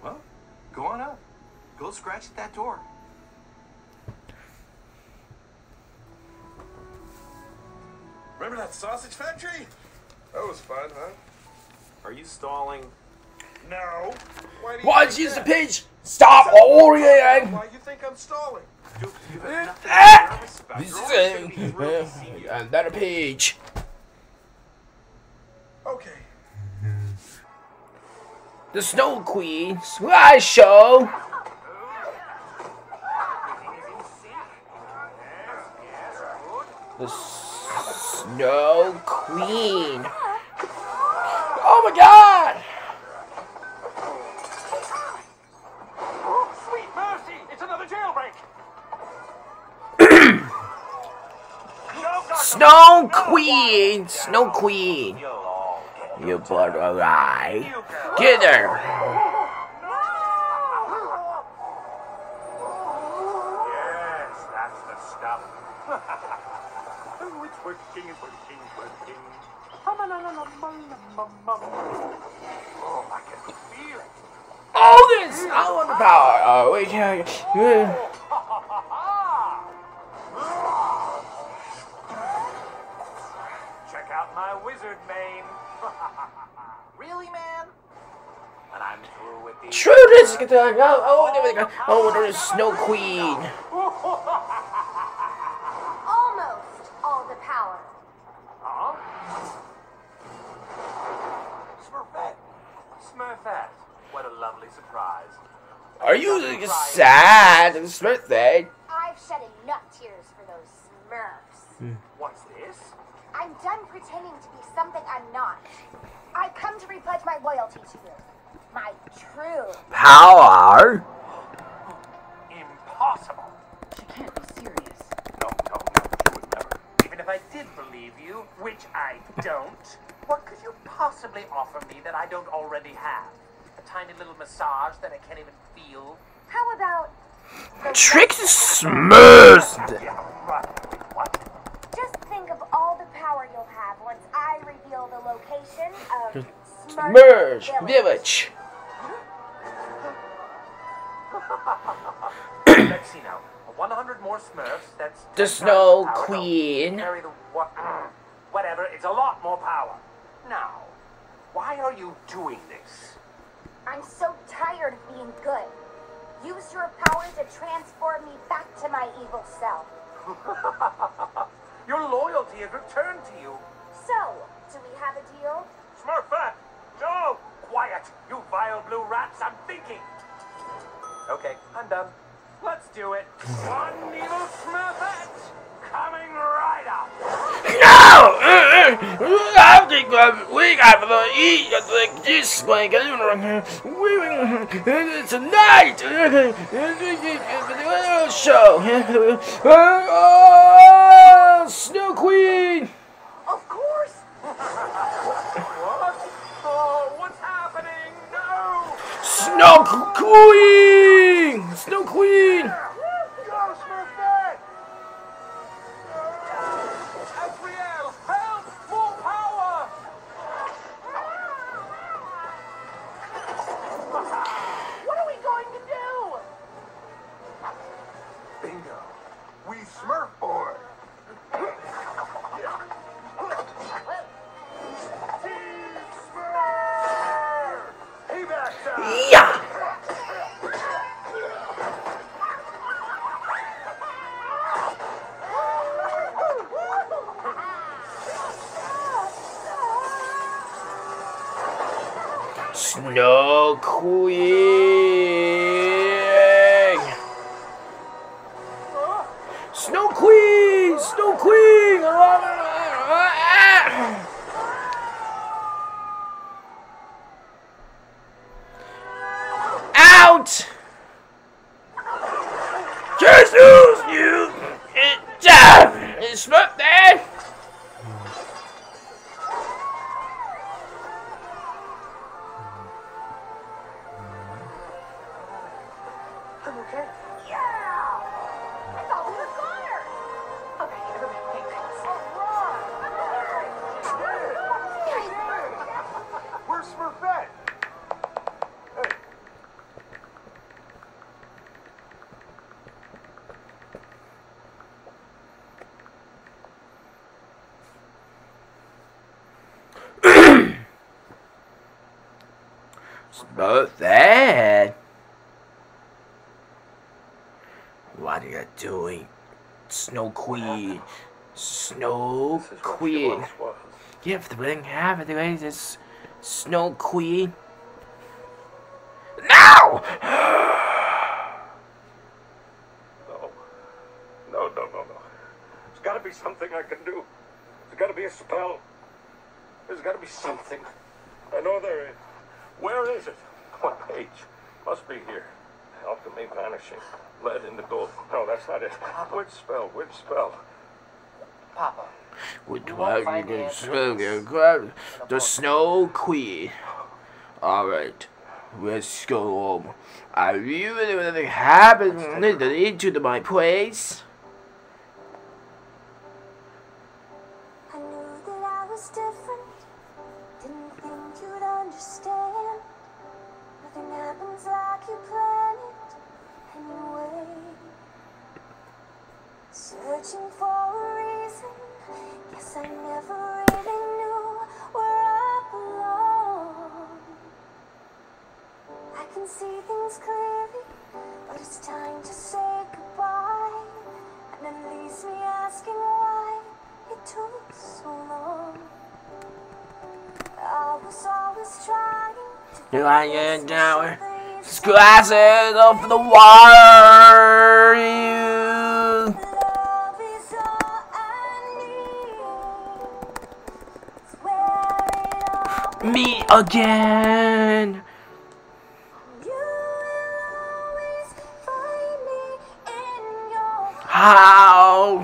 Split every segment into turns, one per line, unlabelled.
Well, go on up. Go scratch at that door. Remember that sausage factory? That was fun, huh? Are you stalling? No.
Why did you use the page? Stop orienting!
Why you think I'm stalling? You have nothing
Ah!
nervous about.
This
You're
is
always gonna be thrilled to see you.
another page.
Okay.
The Snow Queen Slideshow. The Snow Queen. Oh my God!
Sweet mercy! It's another jailbreak.
Snow Queen! Snow Queen! You better lie. Get there!
Yes, that's the stuff. Oh, it's working, it's working, it's working. Oh, I can feel it.
Oh, this! I want the power! Oh, wait, yeah.
Check out my wizard mane. Really, man? And I'm through with these.
True, this is good. Oh, there's Snow Queen.
Almost all the power.
Huh? Smurfette. Smurfette. What a lovely surprise.
Are you sad? It's birthday.
I've shed enough tears for those Smurfs.
What's this?
I'm done pretending to be something I'm not. I come to repledge my loyalty to you. My true
Power?
Impossible.
She can't be serious.
No, you would never. Even if I did believe you, which I don't, what could you possibly offer me that I don't already have? A tiny little massage that I can't even feel?
How about the
Tricks Smurfs.
Yeah, right. What?
Just think of all the power you'll have once I reveal the location of
Merge
Village.
Village.
Let's see now. 100 more Smurfs, that's...
The
10
Snow
times power. No,
Queen.
carry the whatever, it's a lot more power. Now, why are you doing this?
I'm so tired of being good. Use your power to transform me back to my evil self.
Your loyalty has returned to you.
So, do we have a deal?
Smurfette! No! Quiet, you vile blue rats, I'm thinking. Okay, I'm done. Let's do it. One evil Smurfette coming right up.
No! I think we got to eat like this way. Tonight! Show! Oh, Snow Queen!
Of course! What? Oh, what's happening? No!
Snow Queen! Snow Queen!
Go, Smurfette! Azriel, help! More power! What are we going to do? Bingo. We Smurf board. Team Smurf! Payback time!
Yeah! Snow Queen! Snow Queen! Snow Queen! Out! Jesus, you! It's not there!
I'm okay.
Yeah! I thought we were goners!
Okay, everybody,
Where's Smurfette? Hey,
Smurfette. What are you doing? Snow Queen. Snow Queen. Give the ring half of the way this Snow Queen. No!
No. There's gotta be something I can do. There's gotta be a spell. There's gotta be something. I know there is. Where is it? What page? Must be here. Alchemy vanishing. Lead into gold. No, that's not it. Which spell? Which spell?
Papa.
Which one you can grab the Snow Queen. Alright. Let's go home. I really want to happen into my place.
I knew that I was different. Didn't think you'd understand. Nothing happens like you plan it anyway. Searching for a reason. Guess I never really knew where I belong. I can see things clearly, but it's time to say goodbye. And it leaves me asking why it took so long. I was always trying to
Do I get down? Glasses of the water. You.
love is all I need. It's where it all
Me again.
you will always find me in your
How?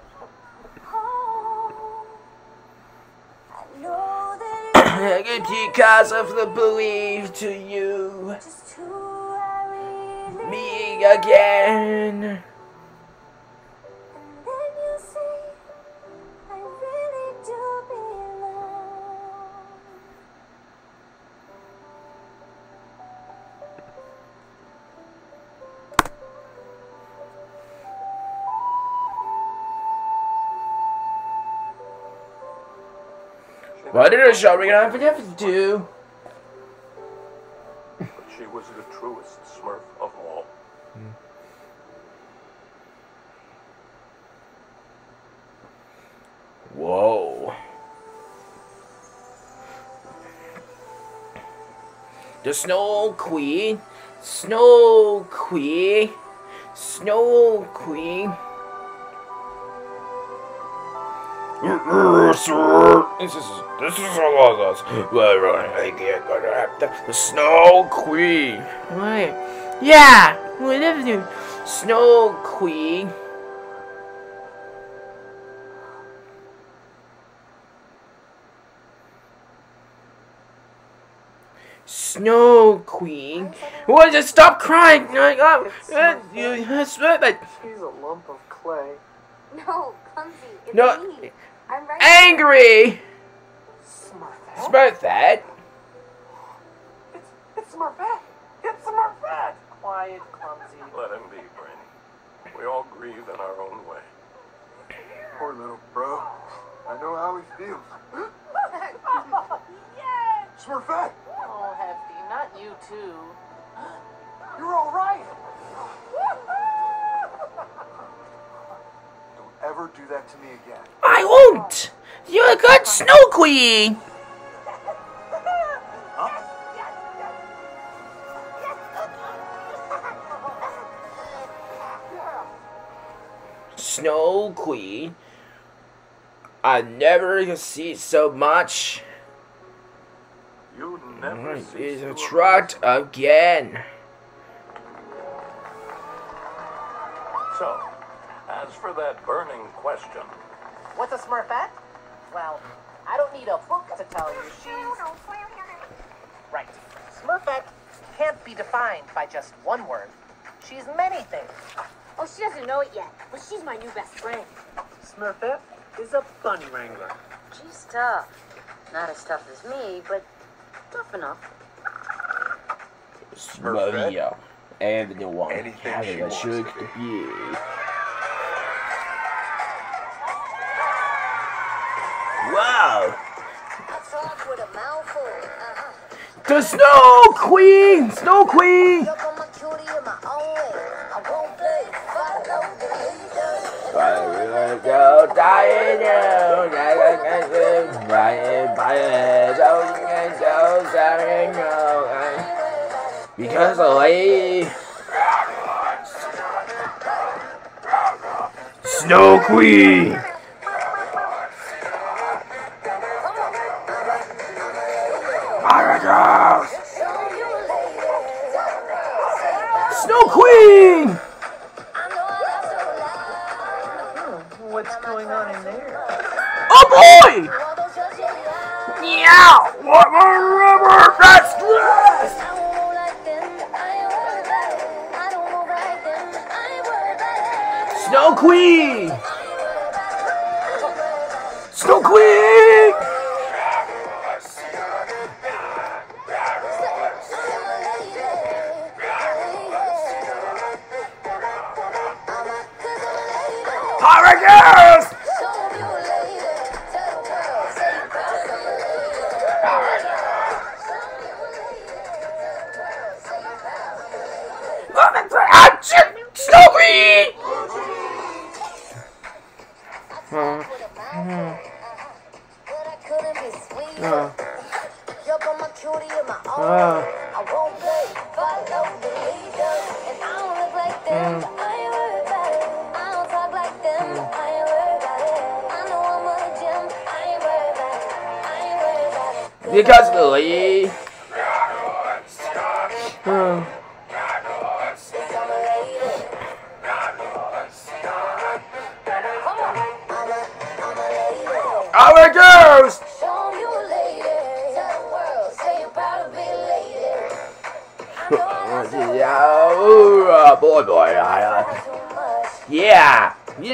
home. I know that
Because of the belief to you.
it's just who I really
Me again.
And then you see I really do belong.
What did a show we're gonna have to do?
But she was the truest Smurf of all.
Whoa. The Snow Queen. Snow Queen. Snow Queen. This is all of us. I can't go to the Snow Queen. Wait. Yeah. Whatever. Snow Queen. Snow Queen. What? Just stop crying.
She's a lump of clay.
No, Clumsy, it's
No.
me. I'm right.
Angry.
Smurfette?
Smurfette.
It's Smurfette! It's Smurfette!
Quiet, Clumsy.
Let him be, Brainy. We all grieve in our own way.
Poor little bro. I know how he feels.
Yes!
Smurfette,
Oh, Hefty, not you too.
you're all right. Don't ever do that to me again.
I won't. You're a good Snow Queen. Snow Queen. I never see so much.
You never cease
Is
to
a truck again.
So, as for that burning question,
What's a Smurfette? Well, I don't need a book to tell you. She's... Right. Smurfette can't be defined by just one word. She's many things.
Oh, she doesn't know it yet, but she's my new best friend.
Smurfette is a bunny wrangler.
She's tough. Not as tough as me, but tough enough.
Maria. And the one.
Anything
Having
she
a
wants
should
to be.
be. Wow.
That's off with a mouthful.
The Snow Queen! Snow Queen! Go dying down, because the lady Snow Queen. Snow Queen.
What's going on in there?
Oh boy! Yeah! Whatever that's stress! Snow Queen! Snow Queen! Pirate girls! Snow Queen! Because Lily. Our girls. Yeah, boy. Yeah.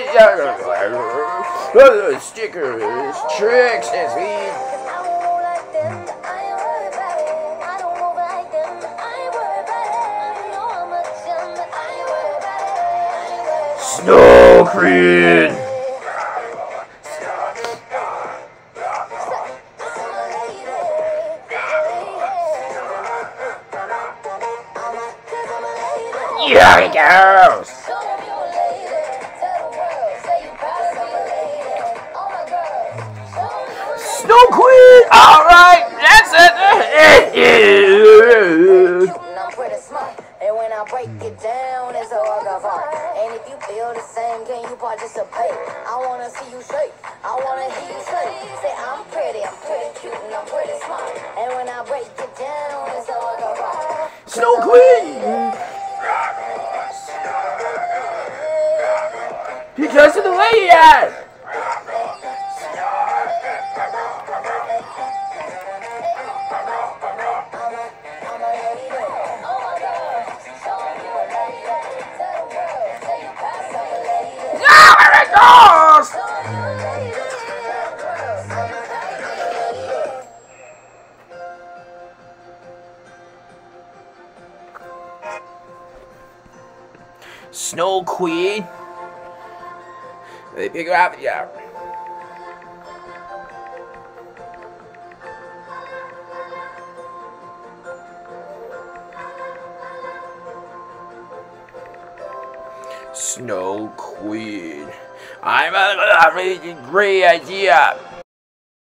Stickers, tricks, and speed. Snow Queen. Yeah, it goes. Snow Queen. All right, that's it.
And when I break it down, it's a work of art. And if you feel the same, can you participate? I wanna see you shake. I wanna hear you say, I'm pretty cute, and I'm pretty smart. And when I break it down, it's a work of art.
Snow Queen. Because of the way he had. Snow Queen. They pick her up, yeah. Snow Queen. I'm a really great idea.